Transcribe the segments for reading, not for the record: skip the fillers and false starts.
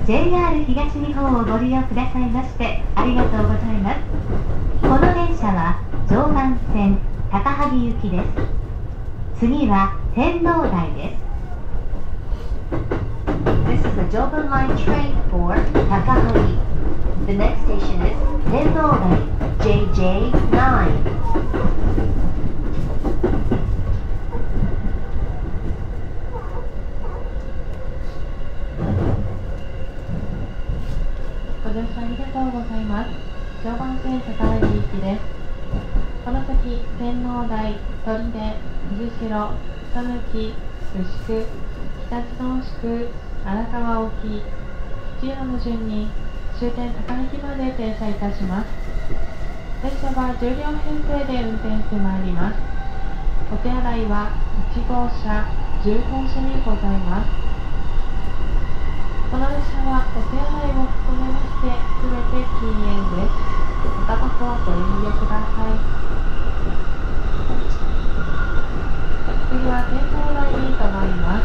JR 東日本をご利用くださいましてありがとうございます。この電車は常磐線高萩行きです。次は天王台です。This is the Joban Line train for Takahagi. The next station is Tennōdai, JJ9. ご乗車ありがとうございます。常磐線高萩行きです。この先、天王台、取手、藤代、佐貫、牛久、北千歳宿、荒川沖、土浦の順に終点高萩まで停車いたします。列車は10両編成で運転してまいります。お手洗いは1号車、10号車にございます。この列車はお手洗いを含めましてすべて禁煙です。おタバコはご遠慮ください。次は天王台に停まります。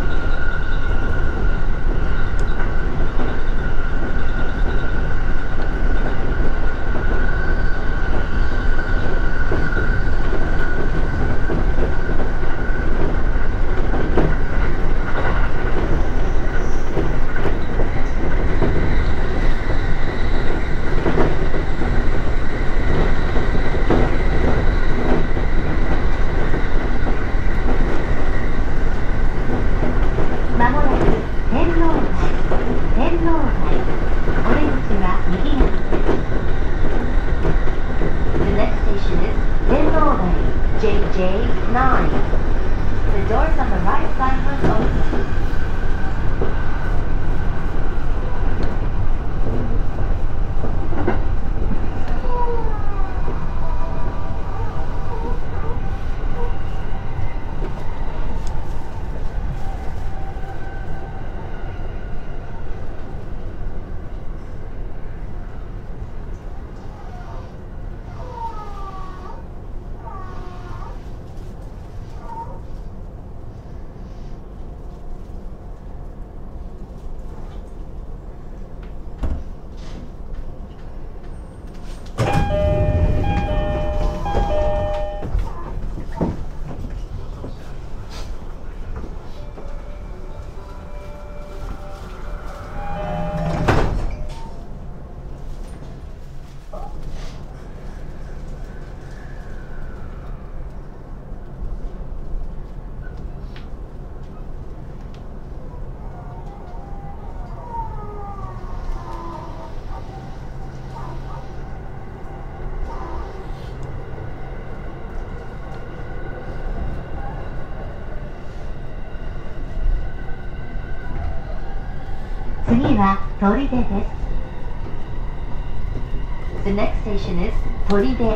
次は取手です。The next station is 取手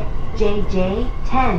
JJ10.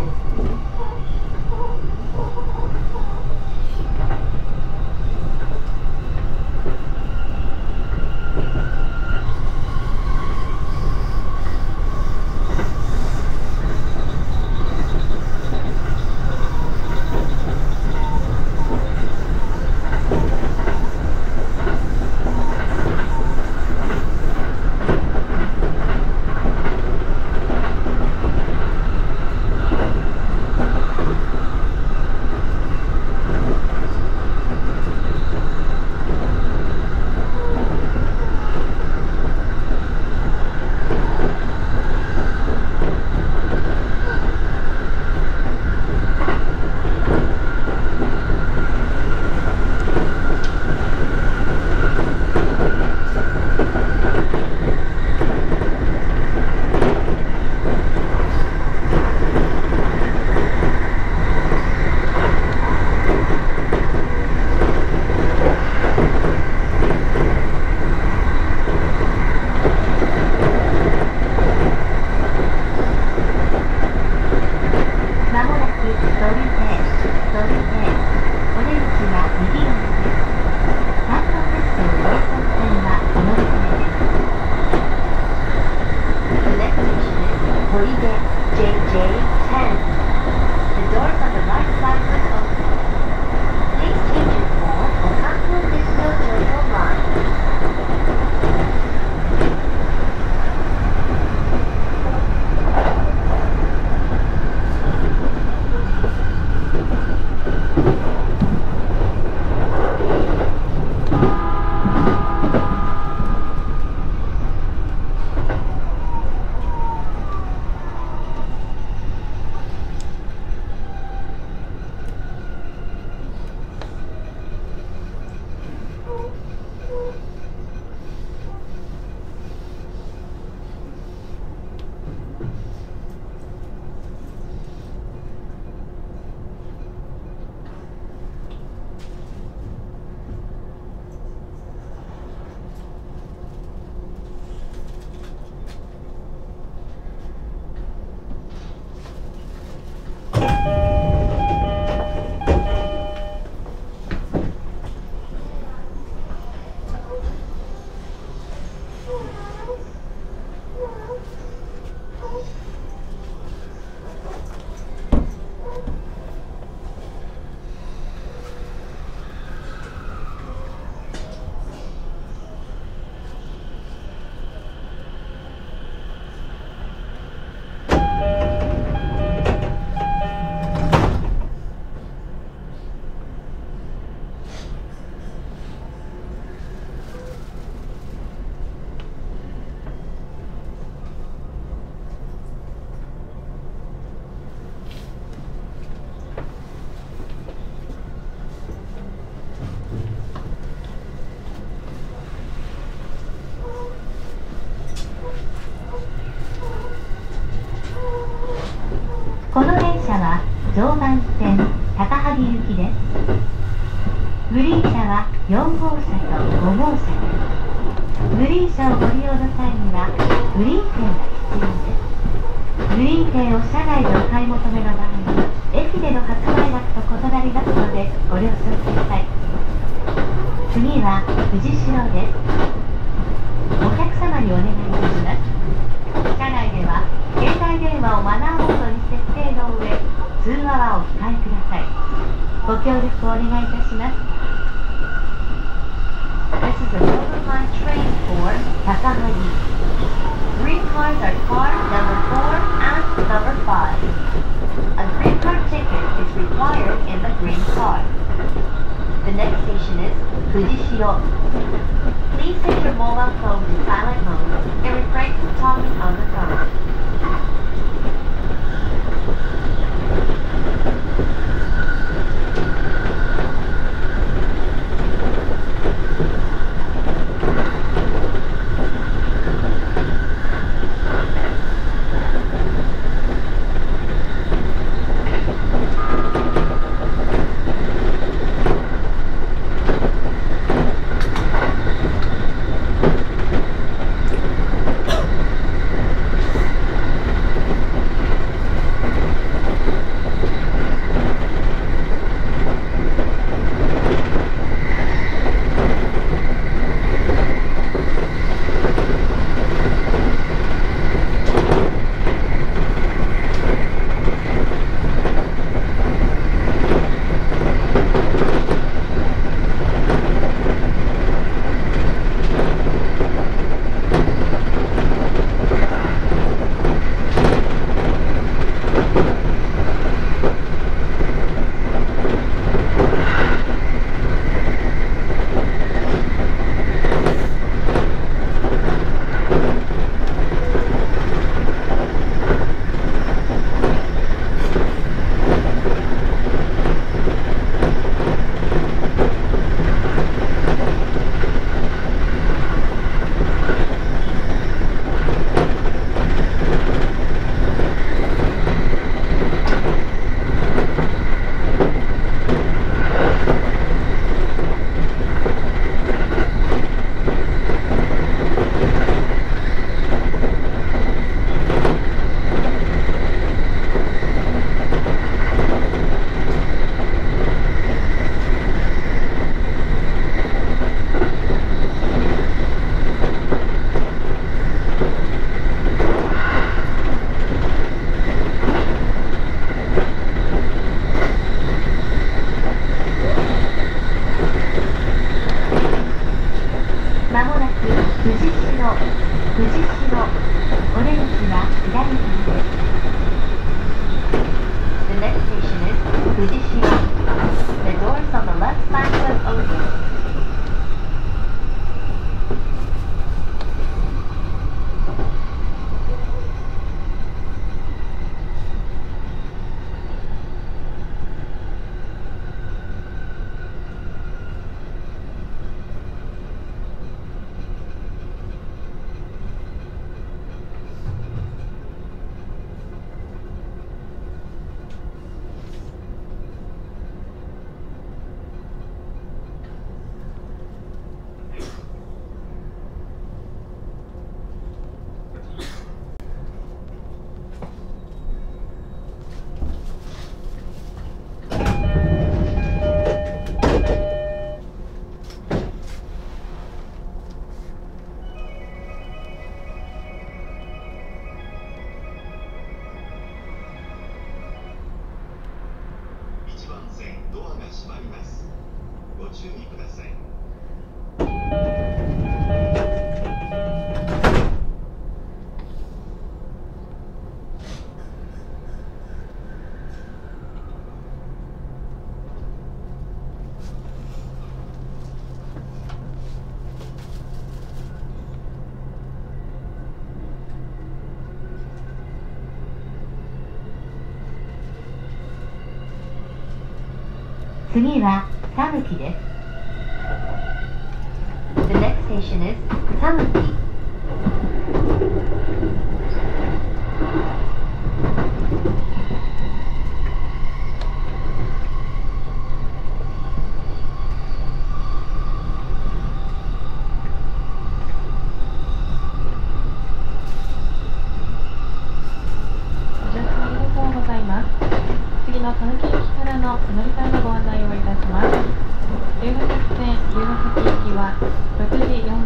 ごこの電車は常磐線高萩行きです。グリーン車は4号車と5号車です。グリーン車をご利用の際にはグリーン券が必要です。グリーン券を車内でお買い求めの場合に駅での発売額と異なりますのでご了承ください。次は藤代です。お客様にお願いいたします。車内では携帯電話をマナーモードに設定の上、通話はお控えください。ご協力をお願いいたします。This is a Northern Line train for Takahagi. Green cars are car number 4 and number 5. A green card ticket is required in the green car. The next station is Fujishiro. Please set your mobile phone to silent mode and refrain from talking on the phone. 次は寒木です。The next station is 寒木。 ます。次の讃岐駅からの乗り換えのご案内をいたします。龍ケ崎線龍ケ崎行きは6時